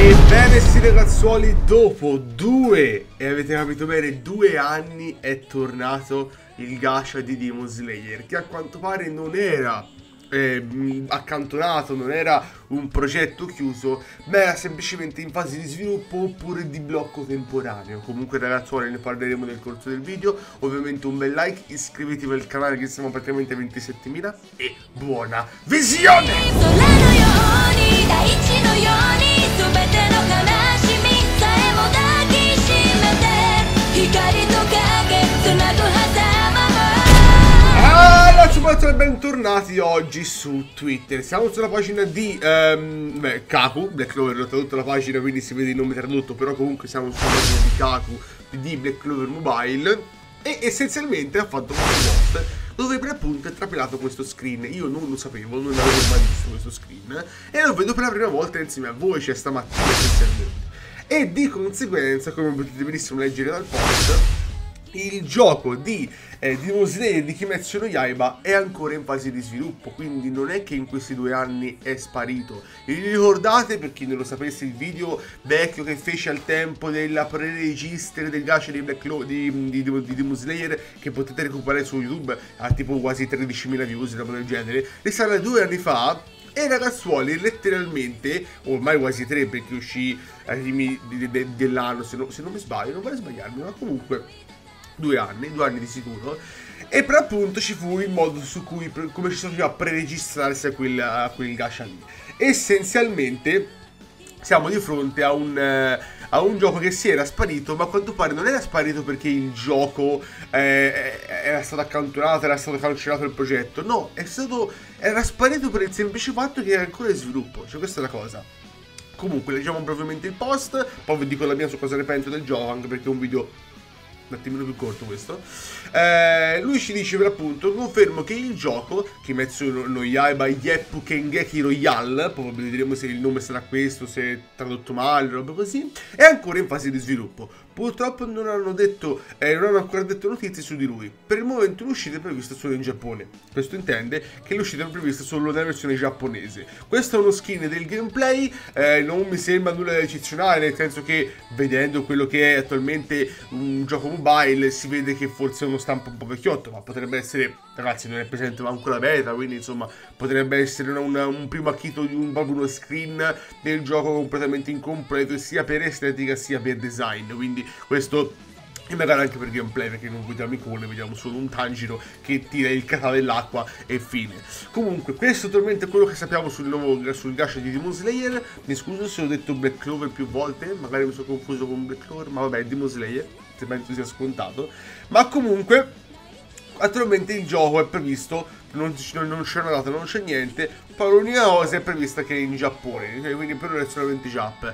Ebbene sì ragazzuoli, dopo e avete capito bene, 2 anni è tornato il gacha di Demon Slayer, che a quanto pare non era accantonato, non era un progetto chiuso, ma era semplicemente in fase di sviluppo oppure di blocco temporaneo. Comunque ragazzuoli, ne parleremo nel corso del video. Ovviamente un bel like, iscrivetevi al canale che siamo praticamente a 27.000 e buona visione! Allora, bentornati oggi su Twitter. Siamo sulla pagina di Kaku, Black Clover, ho tradotto la pagina quindi si vede il nome tradotto, però comunque siamo sulla pagina di Kaku di Black Clover Mobile. E essenzialmente ha fatto un post dove per appunto è trapilato questo screen. Io non lo sapevo, non avevo mai visto questo screen e lo vedo per la prima volta insieme a voi, cioè stamattina essenzialmente. E di conseguenza, come potete benissimo leggere dal post, il gioco di Demon Slayer di Kimetsu no Yaiba è ancora in fase di sviluppo, quindi non è che in questi 2 anni è sparito. Vi ricordate, per chi non lo sapesse, il video vecchio che fece al tempo della pre-register del gacha di Demon Slayer, che potete recuperare su YouTube, ha tipo quasi 13.000 views, una roba del genere, risale a 2 anni fa. E ragazzuoli, letteralmente, ormai quasi 3 perché uscì ai primi dell'anno, se non mi sbaglio, non vorrei sbagliarmi, ma comunque 2 anni di sicuro. E per appunto ci fu il modo su cui, come ci sono a pre-registrarsi a quel gacha lì. Essenzialmente siamo di fronte a un gioco che si era sparito, ma a quanto pare non era sparito perché il gioco era stato accantonato, era stato cancellato il progetto. No, era sparito per il semplice fatto che era ancora in sviluppo. Cioè, questa è la cosa. Comunque leggiamo brevemente il post, poi vi dico la mia su cosa ne penso del gioco, anche perché è un video un attimino più corto questo. Lui ci dice per appunto: confermo che il gioco Kimetsu no Yaiba Yeppu Kengeki Royal, poi vedremo se il nome sarà questo, se è tradotto male, roba così, è ancora in fase di sviluppo. Purtroppo non hanno ancora detto notizie su di lui. Per il momento l'uscita è prevista solo in Giappone. Questo intende che l'uscita è prevista solo nella versione giapponese. Questo è uno skin del gameplay, non mi sembra nulla di eccezionale, nel senso che vedendo quello che è attualmente un gioco mobile si vede che forse è uno stampo un po' vecchiotto, ma potrebbe essere, ragazzi, non è presente manco la beta, quindi insomma potrebbe essere un primo acchito di proprio uno screen del gioco completamente incompleto sia per estetica sia per design, quindi questo e magari anche per gameplay, perché non vediamo icone, vediamo solo un Tanjiro che tira il kata dell'acqua e fine. Comunque questo attualmente è quello che sappiamo sul gacha di Demon Slayer. Mi scuso se ho detto Black Clover più volte, magari mi sono confuso con Black Clover, ma vabbè, Demon Slayer, se penso sia scontato. Ma comunque attualmente il gioco è previsto, non c'è una data, non c'è niente, poi l'unica cosa è prevista che è in Giappone, quindi per ora è solamente Giapp.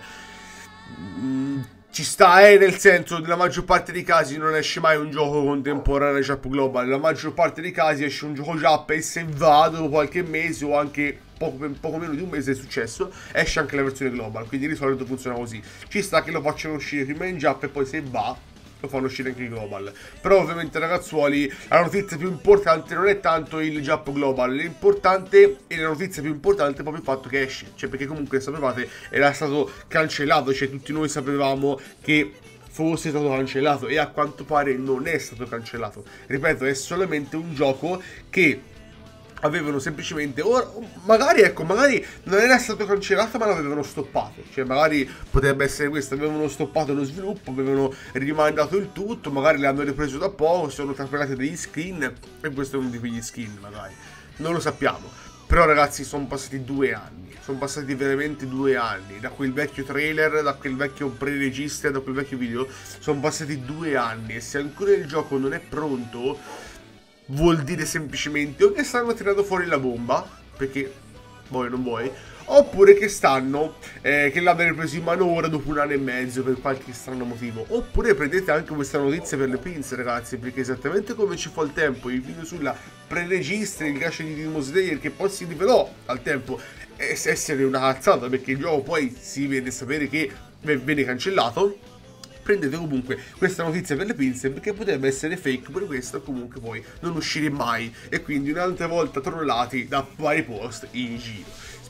Ci sta, nel senso, nella maggior parte dei casi non esce mai un gioco contemporaneo Giapp Global, nella maggior parte dei casi esce un gioco Giapp e se va dopo qualche mese o anche poco meno di un mese è successo, esce anche la versione Global, quindi di solito funziona così. Ci sta che lo facciano uscire prima in Giapp e poi se va lo fanno uscire anche il Global. Però ovviamente ragazzuoli, la notizia più importante non è tanto il Giapp Global, l'importante e la notizia più importante è proprio il fatto che esce. Cioè, perché comunque sapevate era stato cancellato, cioè tutti noi sapevamo che fosse stato cancellato e a quanto pare non è stato cancellato. Ripeto, è solamente un gioco che avevano semplicemente, magari non era stato cancellato ma l'avevano stoppato, cioè magari potrebbe essere questo, avevano stoppato lo sviluppo, avevano rimandato il tutto, magari l'hanno ripreso da poco, sono trapelati degli skin e questo è uno di quegli skin, magari non lo sappiamo. Però ragazzi, sono passati 2 anni, sono passati veramente 2 anni, da quel vecchio trailer, da quel vecchio pre-register, da quel vecchio video, sono passati 2 anni e se ancora il gioco non è pronto vuol dire semplicemente o che stanno tirando fuori la bomba, perché vuoi non vuoi, oppure che che l'hanno preso in mano ora dopo 1 anno e mezzo per qualche strano motivo. Oppure prendete anche questa notizia per le pinze, ragazzi, perché esattamente come ci fu al tempo il video sulla pre-registra, il gacha di Demon Slayer, che poi si rivelò al tempo essere una cazzata, perché il gioco poi si venne a sapere che venne cancellato. Prendete comunque questa notizia per le pinze, perché potrebbe essere fake, per questo comunque poi non uscire mai e quindi un'altra volta trollati da vari post in giro.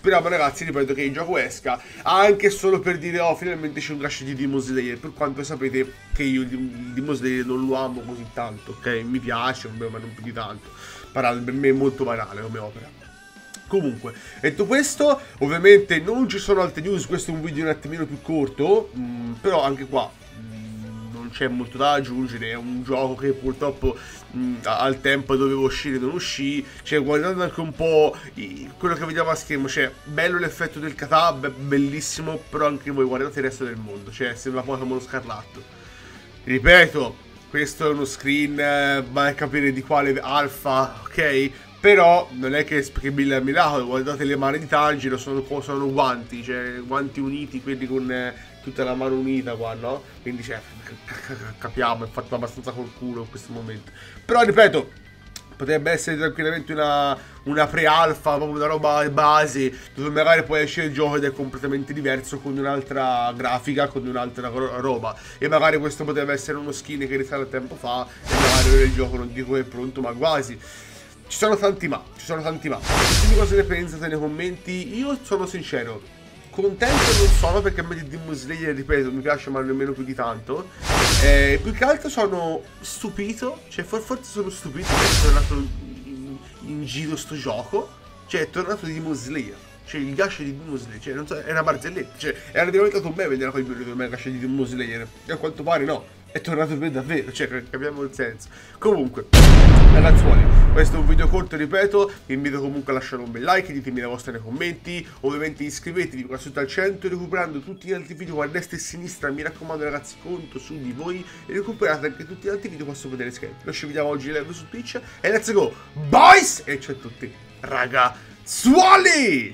speriamo ragazzi, ripeto, che il gioco esca, anche solo per dire oh finalmente c'è un gash di Demon Slayer, per quanto sapete che io il Demon Slayer non lo amo così tanto, ok? Mi piace, ma non più di tanto, per me è molto banale come opera. Comunque, detto questo, ovviamente non ci sono altre news, questo è un video un attimino più corto, però anche qua non c'è molto da aggiungere, è un gioco che purtroppo al tempo doveva uscire non uscì, cioè guardando anche un po' quello che vediamo a schermo, cioè bello l'effetto del kata, bellissimo, però anche voi guardate il resto del mondo, cioè sembra Pokémon Scarlatto. Ripeto, questo è uno screen, vai a capire di quale alfa, ok? Però non è che è miracolo, guardate le mani di Tanjiro, sono guanti, cioè guanti uniti, quelli con tutta la mano unita qua, no? Quindi cioè, capiamo, è fatto abbastanza col culo in questo momento. Però ripeto, potrebbe essere tranquillamente una pre-alfa, proprio una roba base, dove magari poi esce il gioco ed è completamente diverso, con un'altra grafica, con un'altra roba. E magari questo potrebbe essere uno skin che risale tempo fa, e magari il gioco non dico che è pronto, ma quasi. Ci sono tanti ma. Ditemi cosa ne pensate nei commenti. Io sono sincero, contento non sono perché a me di Demon Slayer, ripeto, mi piace ma nemmeno più di tanto. Più che altro sono stupito, cioè forse sono stupito che è tornato in giro sto gioco. Cioè è tornato di Demon Slayer, cioè il gash di Demon Slayer, cioè non so, è una barzelletta, cioè era diventato un meme vedere quel video del gash di Demon Slayer. E a quanto pare no, è tornato per davvero, cioè capiamo il senso. Comunque ragazzuoli, questo è un video corto, ripeto, vi invito comunque a lasciare un bel like, ditemi la vostra nei commenti, ovviamente iscrivetevi qua sotto al centro, recuperando tutti gli altri video qua a destra e a sinistra, mi raccomando ragazzi, conto su di voi, e recuperate anche tutti gli altri video qua sotto vedere schermi. Noi ci vediamo oggi live su Twitch, e let's go, boys, e ciao a tutti, ragazzuoli!